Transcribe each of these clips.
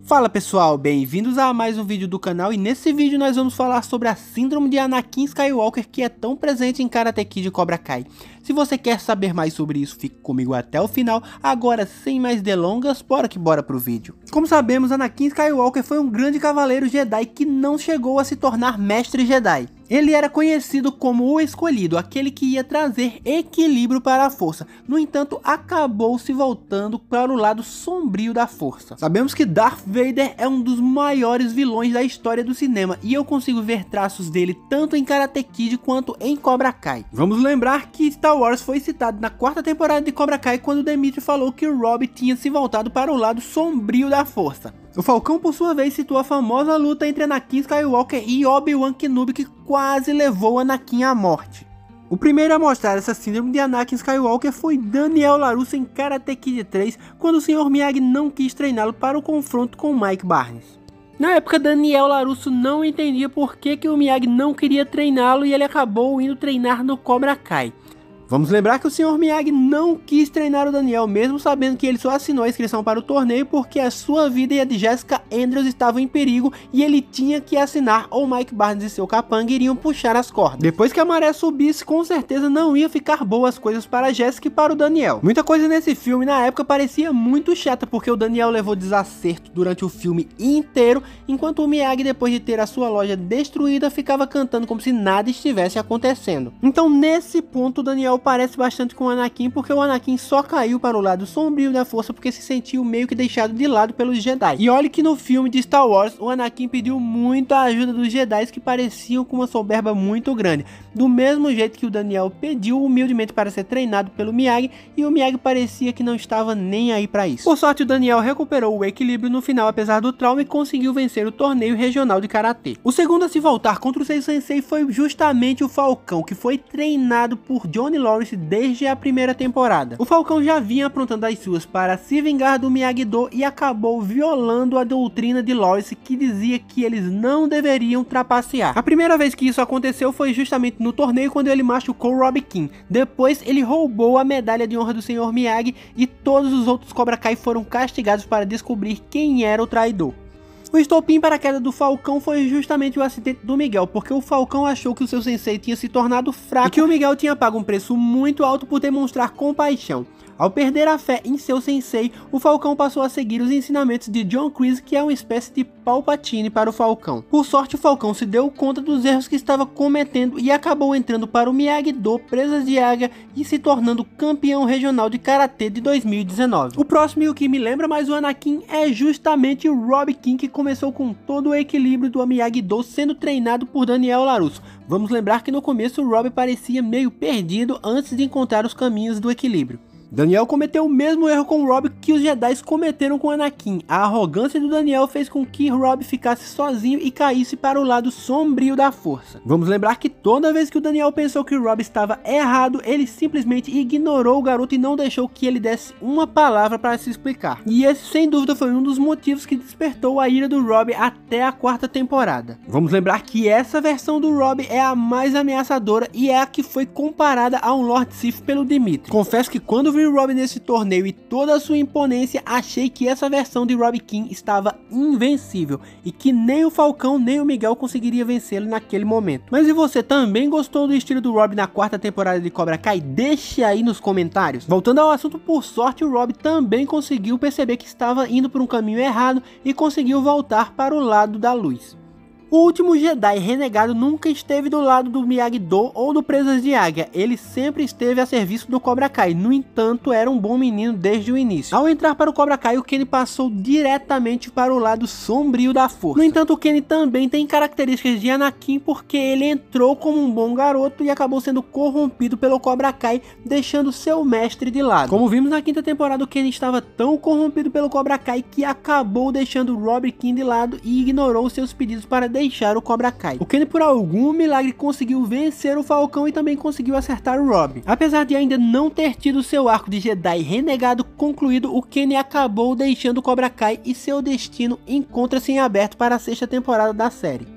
Fala pessoal, bem-vindos a mais um vídeo do canal e nesse vídeo nós vamos falar sobre a síndrome de Anakin Skywalker que é tão presente em Karate Kid e Cobra Kai. Se você quer saber mais sobre isso, fique comigo até o final. Agora, sem mais delongas, bora pro vídeo. Como sabemos, Anakin Skywalker foi um grande cavaleiro Jedi que não chegou a se tornar mestre Jedi. Ele era conhecido como o escolhido, aquele que ia trazer equilíbrio para a força. No entanto, acabou se voltando para o lado sombrio da força. Sabemos que Darth Vader é um dos maiores vilões da história do cinema e eu consigo ver traços dele tanto em Karate Kid quanto em Cobra Kai. Vamos lembrar que Star Wars foi citado na quarta temporada de Cobra Kai quando Demetri falou que o Robb tinha se voltado para o lado sombrio da força. O Falcão, por sua vez, citou a famosa luta entre Anakin Skywalker e Obi-Wan Kenobi que quase levou Anakin à morte. O primeiro a mostrar essa síndrome de Anakin Skywalker foi Daniel LaRusso em Karate Kid 3, quando o Sr. Miyagi não quis treiná-lo para o confronto com Mike Barnes. Na época, Daniel LaRusso não entendia por que o Miyagi não queria treiná-lo e ele acabou indo treinar no Cobra Kai. Vamos lembrar que o Sr. Miyagi não quis treinar o Daniel, mesmo sabendo que ele só assinou a inscrição para o torneio porque a sua vida e a de Jessica Andrews estavam em perigo e ele tinha que assinar ou Mike Barnes e seu capanga iriam puxar as cordas. Depois que a maré subisse, com certeza não ia ficar boas as coisas para a Jessica e para o Daniel. Muita coisa nesse filme na época parecia muito chata porque o Daniel levou desacerto durante o filme inteiro, enquanto o Miyagi, depois de ter a sua loja destruída, ficava cantando como se nada estivesse acontecendo. Então nesse ponto o Daniel parece bastante com o Anakin, porque o Anakin só caiu para o lado sombrio da força porque se sentiu meio que deixado de lado pelos Jedi. E olha que no filme de Star Wars o Anakin pediu muita ajuda dos Jedi que pareciam com uma soberba muito grande, do mesmo jeito que o Daniel pediu humildemente para ser treinado pelo Miyagi e o Miyagi parecia que não estava nem aí para isso. Por sorte, o Daniel recuperou o equilíbrio no final apesar do trauma e conseguiu vencer o torneio regional de Karatê. O segundo a se voltar contra o seu sensei foi justamente o Falcão, que foi treinado por Johnny Lawrence desde a primeira temporada. O Falcão já vinha aprontando as suas para se vingar do Miyagi-Do e acabou violando a doutrina de Lawrence, que dizia que eles não deveriam trapacear. A primeira vez que isso aconteceu foi justamente no torneio, quando ele machucou Robbie King. Depois ele roubou a medalha de honra do Sr. Miyagi e todos os outros Cobra Kai foram castigados para descobrir quem era o traidor. O estopim para a queda do Falcão foi justamente o acidente do Miguel, porque o Falcão achou que o seu sensei tinha se tornado fraco e que o Miguel tinha pago um preço muito alto por demonstrar compaixão. Ao perder a fé em seu sensei, o Falcão passou a seguir os ensinamentos de John Kreese, que é uma espécie de Palpatine para o Falcão. Por sorte, o Falcão se deu conta dos erros que estava cometendo e acabou entrando para o Miyagi-Do Presas de Águia e se tornando campeão regional de Karatê de 2019. O próximo e o que me lembra mais o Anakin é justamente o Robbie King, que começou com todo o equilíbrio do Miyagi-Do sendo treinado por Daniel LaRusso. Vamos lembrar que no começo o Robbie parecia meio perdido antes de encontrar os caminhos do equilíbrio. Daniel cometeu o mesmo erro com Robb que os Jedi cometeram com Anakin. A arrogância do Daniel fez com que Robb ficasse sozinho e caísse para o lado sombrio da força. Vamos lembrar que toda vez que o Daniel pensou que Robb estava errado, ele simplesmente ignorou o garoto e não deixou que ele desse uma palavra para se explicar. E esse, sem dúvida, foi um dos motivos que despertou a ira do Robb até a quarta temporada. Vamos lembrar que essa versão do Robb é a mais ameaçadora e é a que foi comparada a um Lord Sith pelo Demetri. Confesso que quando vi Robb nesse torneio e toda a sua imponência, achei que essa versão de Robbie King estava invencível e que nem o Falcão nem o Miguel conseguiria vencê-lo naquele momento. Mas e você, também gostou do estilo do Robb na quarta temporada de Cobra Kai? Deixe aí nos comentários. Voltando ao assunto, por sorte o Robb também conseguiu perceber que estava indo por um caminho errado e conseguiu voltar para o lado da luz. O último Jedi renegado nunca esteve do lado do Miyagi-Do ou do Presas de Águia, ele sempre esteve a serviço do Cobra Kai, no entanto era um bom menino desde o início. Ao entrar para o Cobra Kai, o Kenny passou diretamente para o lado sombrio da força. No entanto, o Kenny também tem características de Anakin, porque ele entrou como um bom garoto e acabou sendo corrompido pelo Cobra Kai, deixando seu mestre de lado. Como vimos na quinta temporada, o Kenny estava tão corrompido pelo Cobra Kai que acabou deixando Robbie King de lado e ignorou seus pedidos para deixar o Cobra Kai. O Kenny, por algum milagre, conseguiu vencer o Falcão e também conseguiu acertar o Robb. Apesar de ainda não ter tido seu arco de Jedi renegado concluído, o Kenny acabou deixando o Cobra Kai e seu destino encontra-se em aberto para a sexta temporada da série.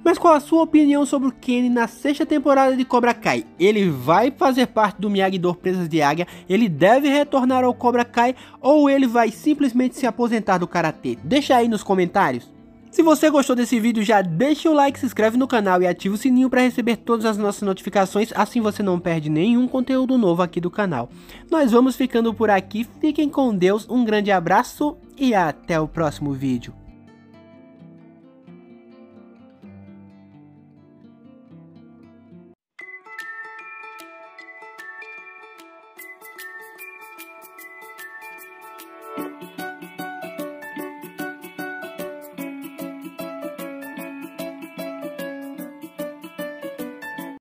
Mas qual a sua opinião sobre o Kenny na sexta temporada de Cobra Kai? Ele vai fazer parte do Miyagi-Do Presas de Águia? Ele deve retornar ao Cobra Kai? Ou ele vai simplesmente se aposentar do Karatê? Deixa aí nos comentários. Se você gostou desse vídeo, já deixa o like, se inscreve no canal e ativa o sininho para receber todas as nossas notificações, assim você não perde nenhum conteúdo novo aqui do canal. Nós vamos ficando por aqui, fiquem com Deus, um grande abraço e até o próximo vídeo.